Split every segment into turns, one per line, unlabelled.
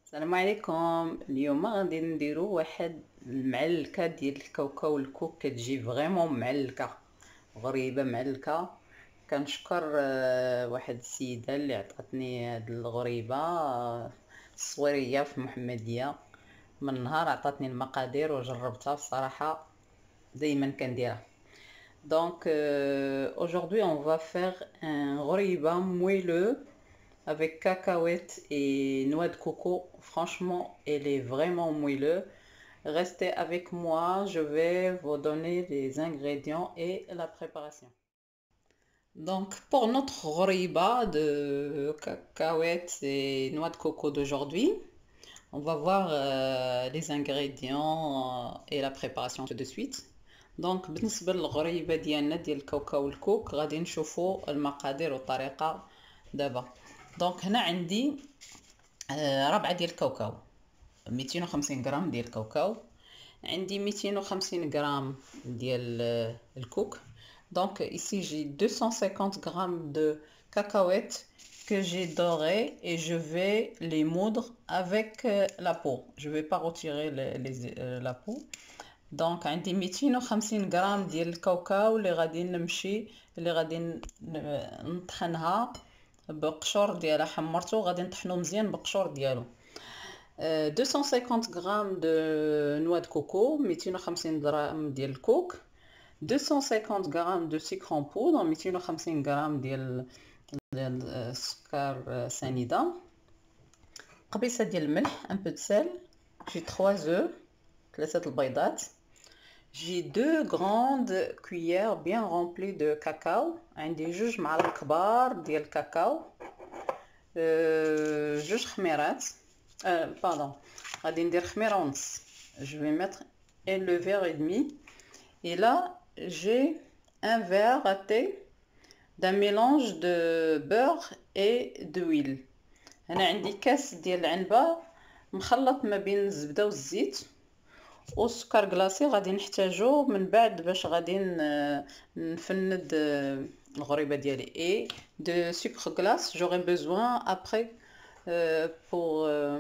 السلام عليكم. اليوم غادي نديرو واحد المعلكه ديال الكاوكاو الكوك، كتجي فريمون معلكه غريبه معلكه. كنشكر واحد السيده اللي عطاتني هاد الغريبه، الصويريه في محمديه. من نهار عطاتني المقادير وجربتها بصراحه دائما كنديرها. Donc aujourd'hui on va faire un غريبه moelleux avec cacahuètes et noix de coco. Franchement, elle est vraiment moelleuse. Restez avec moi, je vais vous donner les ingrédients et la préparation. Donc, pour notre ghoriba de cacahuètes et noix de coco d'aujourd'hui, on va voir les ingrédients et la préparation tout de suite. Donc بالنسبة للغريبة ديالنا ديال الكاوكاو الكوك غادي نشوفوا المقادير والطريقة دابا. دونك هنا عندي ربعة ديال الكاوكاو، 250 غرام ديال الكاوكاو، عندي 250 غرام ديال الكوك. Donc ici j'ai 250 grammes de cacahuètes que j'ai doré et je vais les moudre avec la peau. Je vais pas retirer la peau. دونك عندي 250 غرام ديال الكاوكاو اللي غادي نطحنها بقشور ديالها. حمرته غادي نطحنو مزيان بقشور ديالو. 250 غرام دو نوا دو كوكو، 250 غرام ديال الكوك، 250 غرام دو سكر ان بودر، 250 غرام ديال السكر سنيده، قبيصه ديال الملح، ان بو دو سيل، جي 3 زو، 3 البيضات. J'ai 2 grandes cuillères bien remplies de cacao. عندي 2 معالق كبار ديال الكاكاو. 2 خميرات. Pardon. غادي ندير خميرة ونص. Je vais mettre le verre et demi. Et là, j'ai un verre à thé d'un mélange de beurre et d'huile. هنا عندي كاس ديال العنبة مخلط ما بين الزبدة والزيت والسكر كلاصي. غادي نحتاجو من بعد باش غادي نفند الغريبه ديالي. et de sucre glace j'aurai besoin après pour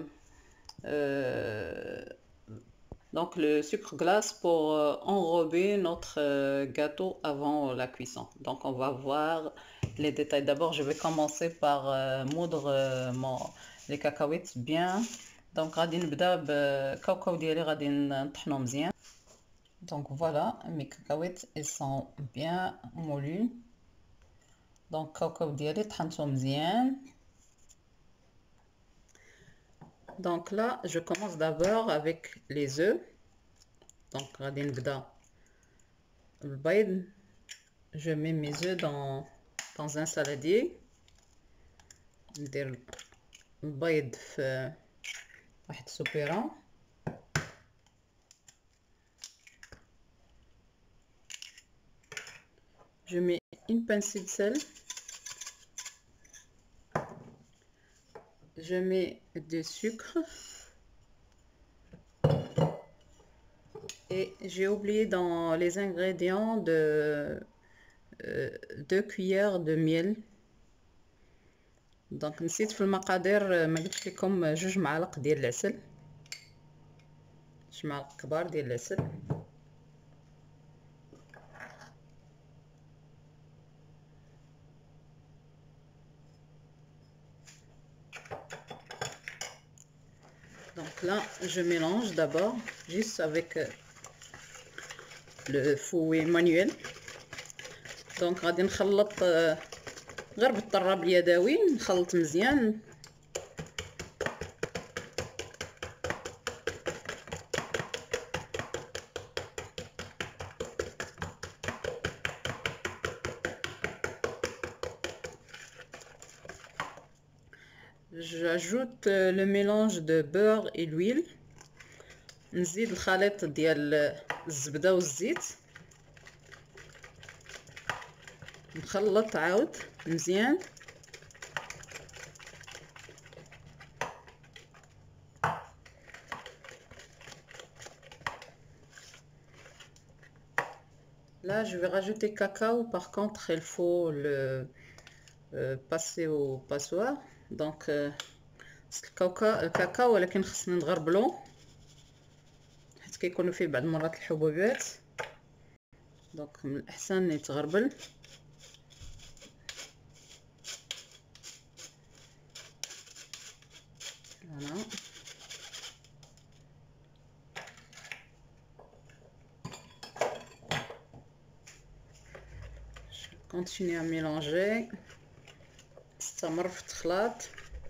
donc le sucre glace pour enrober notre gâteau avant la cuisson. Donc on va voir les détails. D'abord je vais commencer par moudre les cacahuètes bien. Donc غادي نبدا بالكاوكاو ديالي غادي نطحنو مزيان. Donc voilà, mes cacahuètes elles sont bien moulues. Donc كاوكاو ديالي طحنته مزيان. Donc là je commence d'abord avec les œufs. Donc غادي نبدا بالبيض. Je mets mes œufs dans un saladier. ندير البيض في واحد سوبيرة. Je mets une pincée de sel. Je mets du sucre. Et j'ai oublié dans les ingrédients de 2 cuillères de miel. دونك نسيت في المقادير ما قلتش لكم 2 معالق ديال العسل، 2 معالق كبار ديال العسل. Donc là je mélange d'abord juste avec le fouet manuel. Donc غادي نخلط غير بالطراب اليدوي، نخلط مزيان. J'ajoute le mélange de beurre et l'huile. نزيد الخليط ديال الزبدة والزيت، نخلط عاود مزيان. Là je vais rajouter cacao, par contre il faut le passer au passoire. Donc الكاكاو، ولكن خصنا نغربلو حيت كيكونوا فيه بعض المرات الحبوبات، دونك من الاحسن يتغربل. فوالا كونتيني ا ميلونجي، استمر في التخلاط.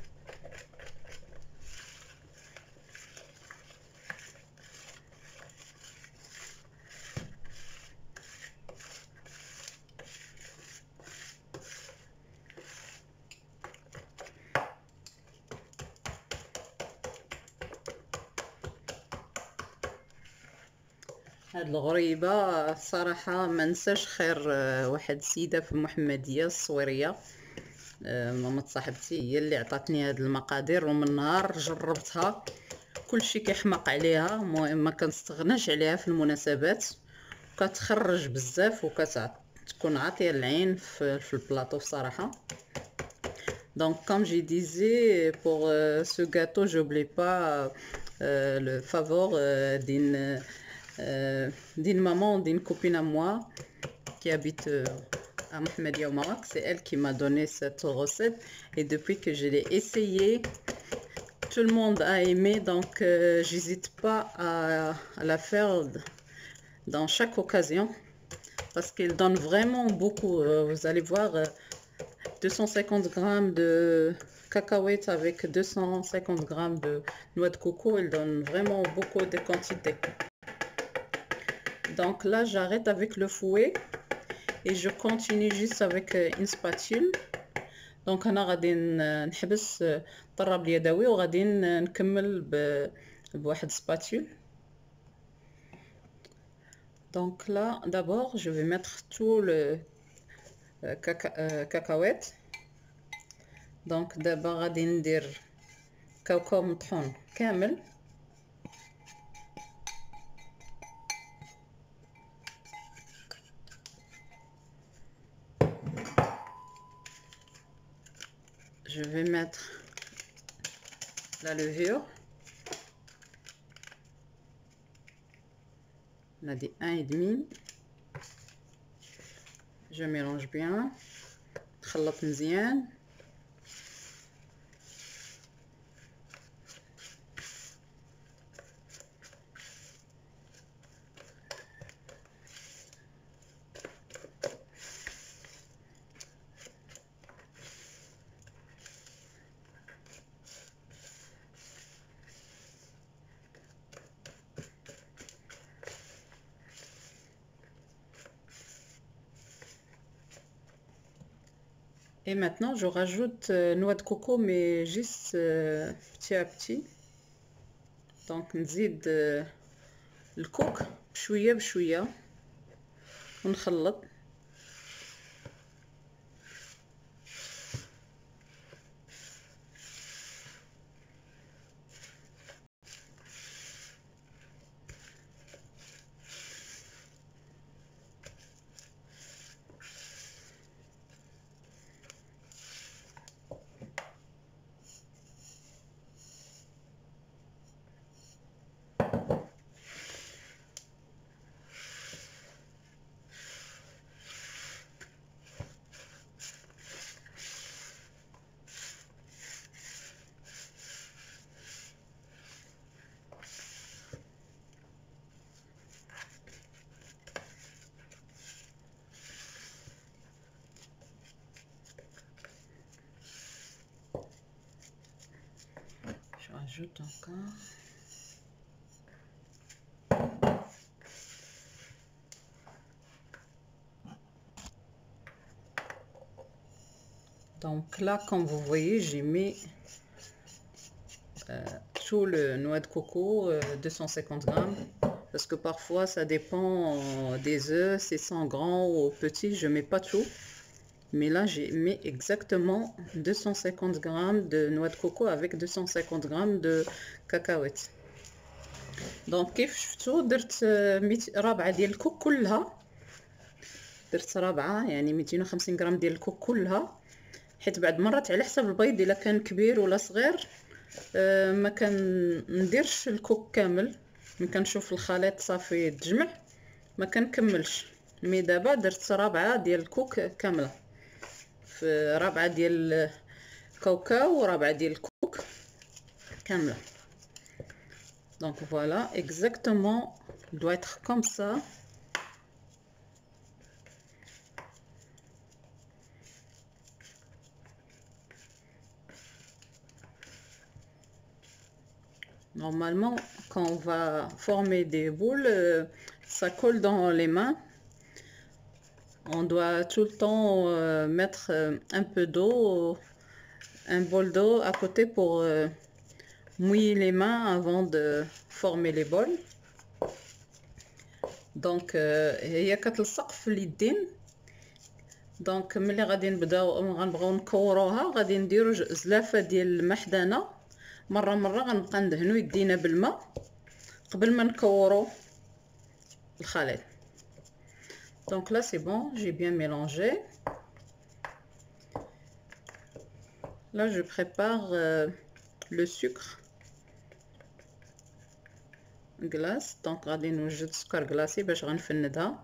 هاد الغريبه صراحه ما نساش خير واحد السيده في المحمديه الصويريه، ماما صاحبتي هي اللي عطاتني هاد المقادير، ومن نهار جربتها كلشي كيحماق عليها. المهم ما كنستغناش عليها في المناسبات، كتخرج بزاف وكتكون عاطيه العين في البلاطو صراحه. Donc comme je disais, pour ce gâteau, j'oublie pas le favor d'une maman, d'une copine à moi qui habite à Mohamedia au Maroc. C'est elle qui m'a donné cette recette, et depuis que je l'ai essayée, tout le monde a aimé. Donc j'hésite pas à la faire dans chaque occasion parce qu'elle donne vraiment beaucoup. Vous allez voir, 250 grammes de cacahuètes avec 250 grammes de noix de coco, elle donne vraiment beaucoup de quantité. Donc là j'arrête avec le fouet et je continue juste avec une spatule. دونك انا غادي نحبس الطراب اليدوي وغادي نكمل بواحد سباتول. Donc là d'abord je vais mettre tout le cacahuètes. Donc دابا غادي ندير كاوكاو مطحون كامل. Je vais mettre la levure. On a dit 1,5. Je mélange bien. نخلط مزيان. Et maintenant je rajoute noix de coco mais juste petit à petit. Donc نزيد الكوك بشويه بشويه ونخلط. Je rajoute encore. Donc là, comme vous voyez, j'ai mis tout le noix de coco, 250 grammes. Parce que parfois, ça dépend des œufs, c'est 100 grammes ou petit, je mets pas tout. Mais là, j'ai mis exactement 250 grammes de noix de coco avec 250 grammes de cacahuètes. Donc كيف شفتوا درت رابعة ديال الكوك كلها، درت رابعة يعني 250 غرام ديال الكوك كلها، حيت بعد مرات على حسب البيض الا كان كبير ولا صغير ما كنديرش الكوك كامل، ملي كنشوف الخليط صافي يتجمع ما كنكملش. مي دابا درت ربعه ديال الكوك كامله، في ربعه ديال الكاوكاو وربعه ديال الكوك كامله. Donc voilà, exactement, il doit être comme ça. Normalement, quand on va former des boules, ça colle dans les mains. On doit tout le temps mettre un peu d'eau, un bol d'eau à côté pour mouiller les mains avant de former les bols. Donc هي كتلصق في اليدين. دونك ملي غادي غنبغيو نكوروها غادي نديرو زلافه ديال المحدنه. مره غنبقى ندهنو يدينا بالماء قبل ما نكورو الخليط. Donc là c'est bon, j'ai bien mélangé. Là je prépare le sucre glace. Donc غادي نوجد سكر glacé باش غنفندها.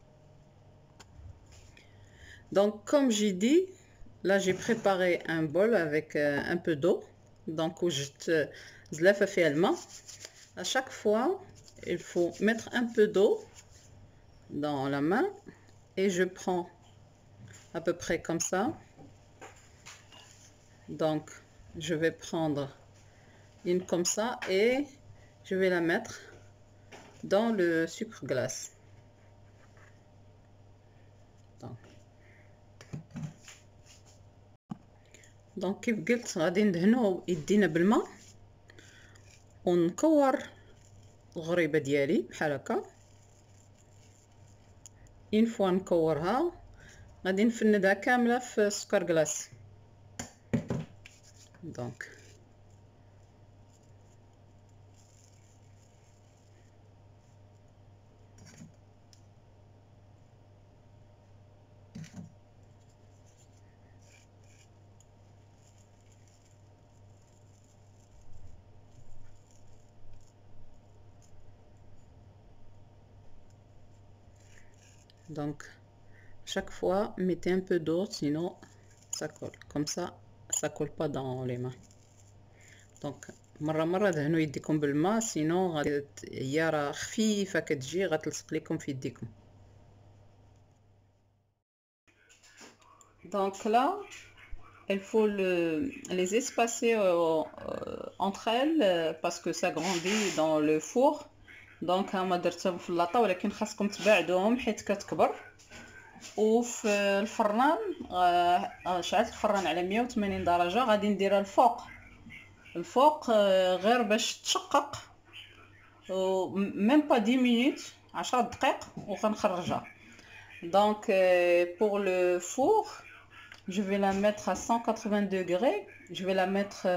Donc comme j'ai dit, là j'ai préparé un bol avec un peu d'eau. Donc وجدت زلافه فيها الماء. À chaque fois il faut mettre un peu d'eau dans la main et je prends à peu près comme ça. Donc je vais prendre une comme ça et je vais la mettre dans le sucre glace. Donc كيف قلت غادي ندهنو يدينا بالماء ونكور الغريبه ديالي بحال هكا. اون فوا نكورها غادي نفندها كامله في سكر كلاص. دونك Donc chaque fois mettez un peu d'eau, sinon ça colle. Comme ça colle pas dans les mains. Donc مرة دهنوا يديكم بالماء، sinon غادي هي راه خفيفة كتجي غتلصق لكم في يديكم. Donc là il faut les espacer entre elles parce que ça grandit dans le four. دونك هما درتهم في اللاطه ولكن خاصكم تباعدوهم حيت كتكبر. وفي الفران شعلت الفران على 180 درجه، غادي نديرها الفوق غير باش تشقق ميم با 10 minutes 10 دقائق وغنخرجها. Donc pour le four je vais la mettre à 180 degrés. Je vais la mettre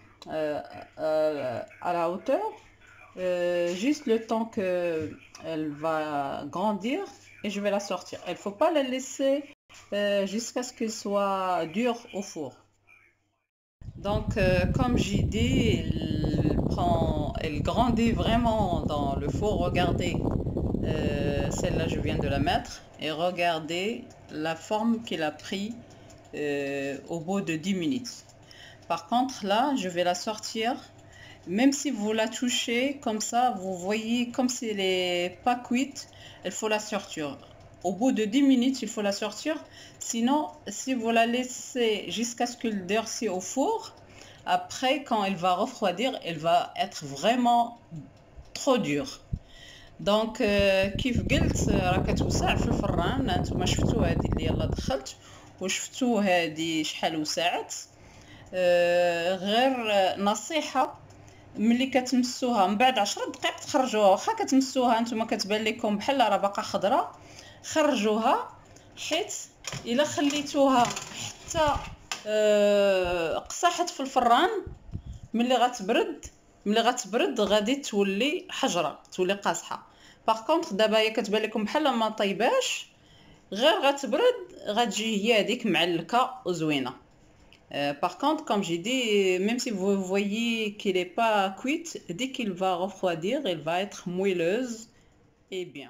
à la hauteur juste le temps que elle va grandir et je vais la sortir. Il faut pas la laisser jusqu'à ce qu'elle soit dure au four. Donc comme j'ai dit, elle grandit vraiment dans le four. Regardez, celle-là je viens de la mettre et regardez la forme qu'elle a pris au bout de 10 minutes. Par contre là je vais la sortir. Même si vous la touchez comme ça, vous voyez comme si elle n'est pas cuite, il faut la sortir. Au bout de 10 minutes, il faut la sortir. Sinon, si vous la laissez jusqu'à ce qu'elle durcisse au four, après, quand elle va refroidir, elle va être vraiment trop dure. Donc, كيف قلت راه كتوسع في الفران. نتوما شفتوا هذه اللي يلا دخلت وشفتوا هذه شحال وسعت. غير نصيحة، ملي كتمسوها من بعد 10 دقائق تخرجوها. واخا كتمسوها نتوما كتبان لكم بحال راه باقا خضراء، خرجوها، حيت الا خليتوها حتى قصحت في الفران ملي غتبرد غادي تولي حجره، تولي قاصحه. باغ كونطخ دابا هي كتبان لكم بحال ما طيباش، غير غتبرد غتجي هي هذيك معلكه وزوينه. Par contre, comme j'ai dit, même si vous voyez qu'il n'est pas cuit, dès qu'il va refroidir, elle va être moelleuse et bien.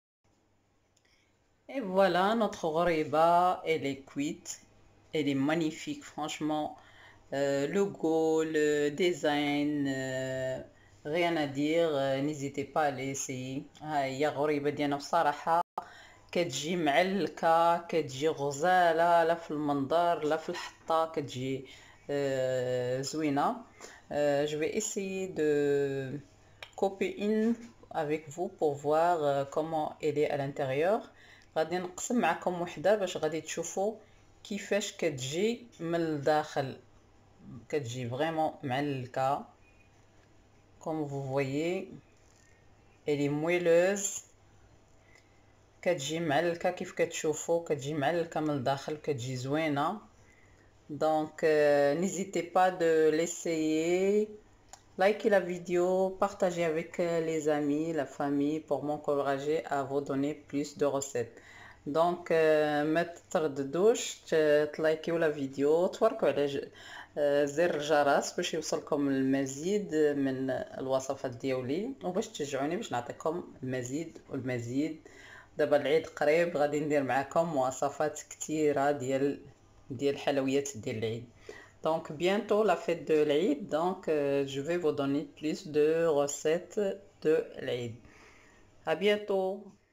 Et voilà, notre ghoriba, elle est cuite. Elle est magnifique, franchement. Le goût, le design, rien à dire. N'hésitez pas à l'essayer. هي غريبة ديالنا بصراحة كتجي معلكة، كتجي غزالة، لا في المنظر لا في الحطة، كتجي زوينة. Je vais essayer de couper une avec vous pour voir comment elle est à l'intérieur. غادي نقسم معكم وحدة باش غادي تشوفوا كيفاش كتجي من الداخل، كتجي فريمون معلكة. comme vous voyez elle est moelleuse، كتجي معلكة كيف كتشوفوا، كتجي معلكة من الداخل، كتجي زوينة. donc n'hésitez pas de l'essayer. Likez la vidéo, partagez avec les amis, la famille pour m'encourager à vous donner plus de recettes. Donc ما ترددوش تلايكيو لا فيديو، تفركوا على زر الجرس باش يوصلكم المزيد من الوصفات ديالي، وباش تشجعوني باش نعطيكم المزيد والمزيد. دابا العيد قريب، غادي ندير معكم وصفات كثيره ديال الحلويات ديال العيد. Donc bientôt la fête de l'Aïd, donc je vais vous donner plus de recettes de l'Aïd. À bientôt.